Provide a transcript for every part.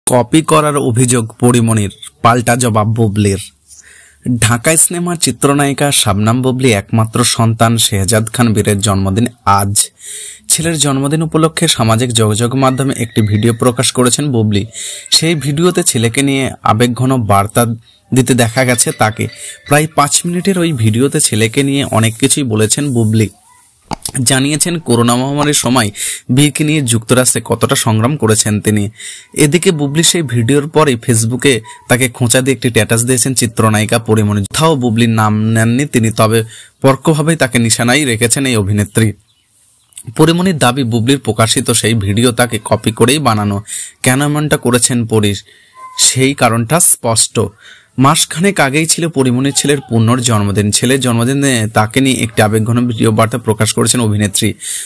Copy করার অভিযোগ পরিমণির, পাল্টা জবাব বুবলির। ঢাকায় সিনেমার চিত্রনায়িকা শাবনাম বুবলি একমাত্র সন্তান শেহজাদ খান বীরের জন্মদিন আজ। ছেলের জন্মদিন উপলক্ষে সামাজিক যোগাযোগ মাধ্যমে একটি ভিডিও প্রকাশ করেছেন বুবলি। সেই ভিডিওতে ছেলেকে নিয়ে আবেগঘন বার্তা দিতে দেখা গেছে তাকে। প্রায় 5 মিনিটের ওই ভিডিওতে ছেলেকে নিয়ে অনেক কিছুই বলেছেন বুবলি। জানিয়েছেন করোনা মহামারীর সময় বীরকে নিয়ে যুক্তরাষ্ট্রে কতটা সংগ্রাম করেছেন তিনি। এদিকে বুবলি সেই ভিডিওর পরে ফেসবুকে তাকে খোঁচা দিয়ে একটি স্ট্যাটাস দিয়েছেন চিত্রনায়িকা পরিমণি। কোথাও বুবলির নাম নেননি তিনি, তবে পরোক্ষভাবেই তাকে নিশানায় রেখেছেন এই অভিনেত্রী। পরিমণির দাবি, বুবলির প্রকাশিত সেই ভিডিও তাকে কপি করেই বানানো। কেন এমনটা করেছেন পরি, সেই কারণটা স্পষ্ট। মাসখানেক আগেই ছিল পরিমণির ছেলের পূর্ণর জন্মদিন। ছেলের জন্মদিনে তাকে নিয়ে একটি আবেগঘন ভিডিও বার্তা প্রকাশ করেছেন অভিনেত্রী।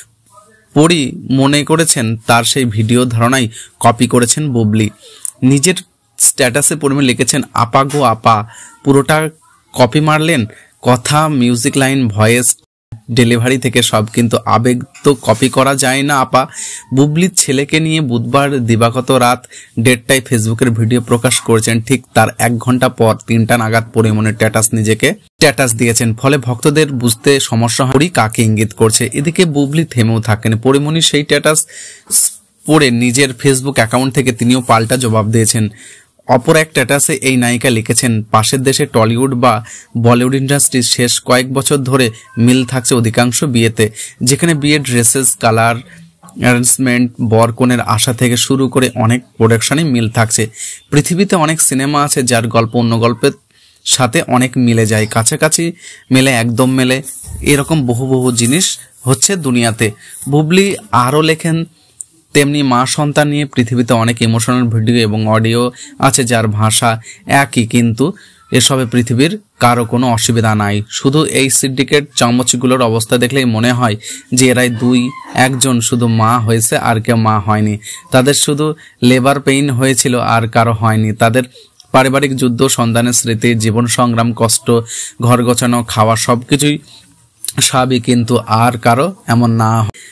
পরি মনে করেছেন তার সেই ভিডিও ধারণাই কপি করেছেন বুবলি। নিজের স্ট্যাটাসে পরিমণি লিখেছেন, আপা গো আপা, পুরোটা কপি মারলেন। কথা, মিউজিক লাইন, ভয়েস ডেলিভারি থেকে সব, কিন্তু আবেগ তো কপি করা যায় না আপা। বুবলির ছেলেকে নিয়ে বুধবার দিবাগত রাত 1:30টায় ফেসবুকের ভিডিও প্রকাশ করেছেন। ঠিক তার 1 ঘন্টা পর 3টা নাগাদ পরিমণির নিজেকে স্ট্যাটাস দিয়েছেন। ফলে ভক্তদের বুঝতে সমস্যা হয় কাকে ইঙ্গিত করছে। এদিকে বুবলি থেমেও থাকেন। পরিমণির সেই স্ট্যাটাস পড়ে নিজের ফেসবুক অ্যাকাউন্ট থেকে তিনিও পাল্টা জবাব দিয়েছেন। অপর এক স্ট্যাটাসে এই নায়িকা লিখেছেন, পাশের দেশে টলিউড বা বলিউড ইন্ডাস্ট্রির শেষ কয়েক বছর ধরে মিল থাকছে অধিকাংশ বিয়েতে, যেখানে বিয়ের ড্রেসেস, কালার, অ্যারেঞ্জমেন্ট, বর কনের আশা থেকে শুরু করে অনেক প্রোডাকশনে মিল থাকছে। পৃথিবীতে অনেক সিনেমা আছে যার গল্প অন্য গল্পের সাথে অনেক মিলে যায়, কাছাকাছি মেলে, একদম মেলে, এরকম বহু জিনিস হচ্ছে দুনিয়াতে। বুবলি আরও লেখেন, তেমনি মা সন্তান নিয়ে পৃথিবীতে অনেক ইমোশনাল ভিডিও এবং অডিও আছে যার ভাষা একই, কিন্তু এসবে পৃথিবীর কারো কোনো অসুবিধা নাই। শুধু এই সিন্ডিকেট চামচগুলোর অবস্থা দেখলেই মনে হয় যে এরাই 2-1 শুধু মা হয়েছে আর কেউ মা হয়নি। তাদের শুধু লেবার পেইন হয়েছিল আর কারো হয়নি। তাদের পারিবারিক যুদ্ধ, সন্তানের স্মৃতি, জীবন সংগ্রাম, কষ্ট, ঘর গোছানো, খাওয়া, সবকিছুই স্বাভাবিক, কিন্তু আর কারো এমন না।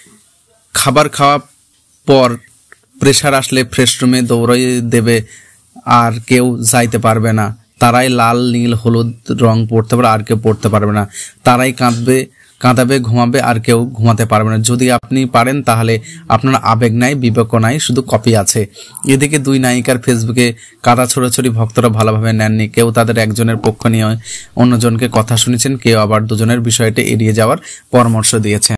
খাবার খাওয়া পর প্রেশার আসলে ফ্রেশ রুমে দৌড়াই দেবে আর কেউ যাইতে পারবে না। তারাই লাল, নীল, হলুদ রং পড়তে পারে আর কেউ পড়তে পারবে না। তারাই কাঁদাবে, ঘুমাবে আর কেউ ঘুমাতে পারবে না। যদি আপনি পারেন তাহলে আপনার আবেগ নাই, বিবেক নাই, শুধু কপি আছে। এদিকে 2 নায়িকার ফেসবুকে কাদা ছোড়াছড়ি ভক্তরা ভালোভাবে নেননি। কেউ তাদের একজনের পক্ষ নিয়ে অন্যজনকে কথা শুনেছেন, কেউ আবার দুজনের বিষয়টি এড়িয়ে যাওয়ার পরামর্শ দিয়েছেন।